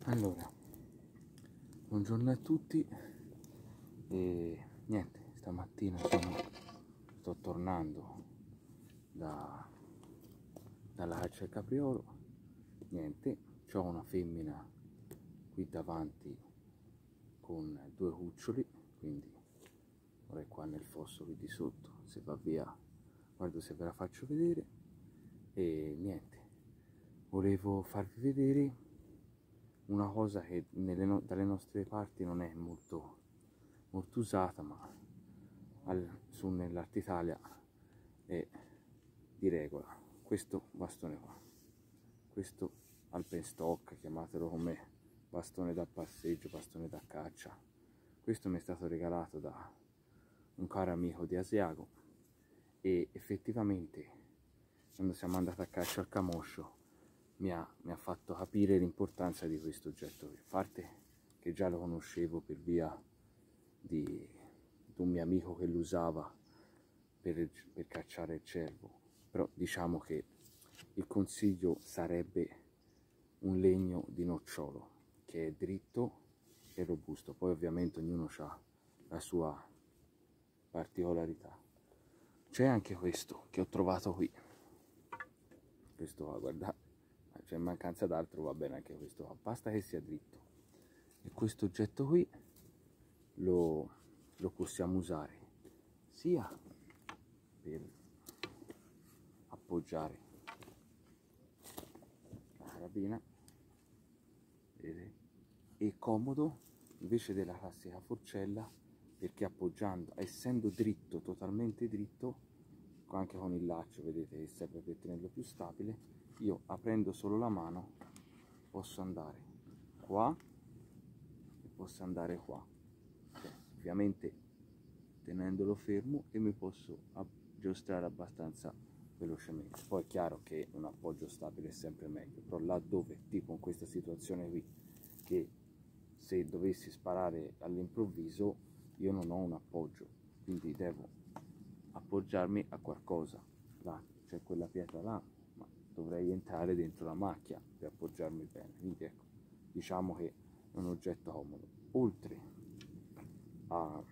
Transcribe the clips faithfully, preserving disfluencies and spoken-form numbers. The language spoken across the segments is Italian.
Allora, buongiorno a tutti e niente, stamattina sono, sto tornando da, dalla caccia al capriolo. Niente, c'ho una femmina qui davanti con due cuccioli, quindi ora è qua nel fosso qui di sotto. Se va via, guardo se ve la faccio vedere. E niente, volevo farvi vedere una cosa che nelle no dalle nostre parti non è molto, molto usata, ma al, su nell'Art Italia è di regola. Questo bastone qua, questo alpenstock, chiamatelo come, bastone da passeggio, bastone da caccia. Questo mi è stato regalato da un caro amico di Asiago e effettivamente quando siamo andati a caccia al camoscio Mi ha, mi ha fatto capire l'importanza di questo oggetto qui. A parte che già lo conoscevo per via di, di un mio amico che lo usava per, per cacciare il cervo, però diciamo che il consiglio sarebbe un legno di nocciolo che è dritto e robusto. Poi ovviamente ognuno ha la sua particolarità. C'è anche questo che ho trovato qui, questo qua, guardate, c'è mancanza d'altro, va bene anche questo qua, basta che sia dritto. E questo oggetto qui lo, lo possiamo usare sia per appoggiare la carabina, vedete? È comodo invece della classica forcella, perché appoggiando, essendo dritto, totalmente dritto, anche con il laccio, vedete che serve per tenerlo più stabile, io aprendo solo la mano posso andare qua e posso andare qua, cioè, ovviamente tenendolo fermo, e mi posso aggiustare abbastanza velocemente. Poi è chiaro che un appoggio stabile è sempre meglio, però laddove, tipo in questa situazione qui, che se dovessi sparare all'improvviso io non ho un appoggio, quindi devo appoggiarmi a qualcosa. Là c'è quella pietra là, ma dovrei entrare dentro la macchia per appoggiarmi bene. Quindi ecco, diciamo che è un oggetto comodo. Oltre a,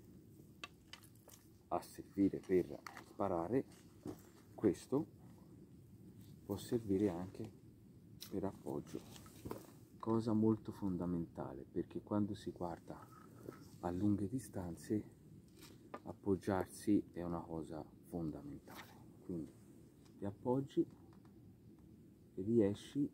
a servire per sparare, questo può servire anche per appoggio, cosa molto fondamentale, perché quando si guarda a lunghe distanze appoggiarsi è una cosa fondamentale. Quindi ti appoggi e riesci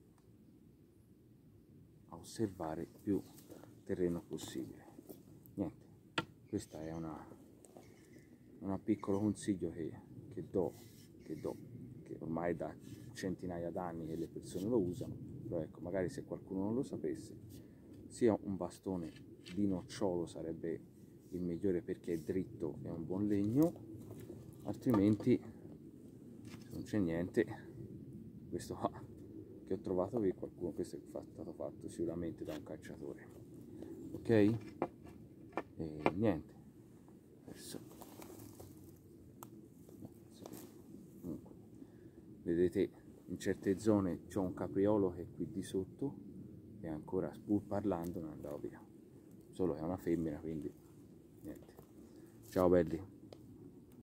a osservare più terreno possibile. Niente, questo è una, un piccolo consiglio che, che do, che do, che ormai da centinaia d'anni che le persone lo usano, però ecco, magari se qualcuno non lo sapesse, sia un bastone di nocciolo sarebbe il migliore perché è dritto e un buon legno, altrimenti se non c'è niente, questo qua che ho trovato qui, qualcuno, questo è stato fatto sicuramente da un cacciatore, ok? E niente, adesso comunque vedete in certe zone c'è un capriolo che è qui di sotto e ancora, pur parlando, non andava via, solo che è una femmina, quindi niente. Ciao belli.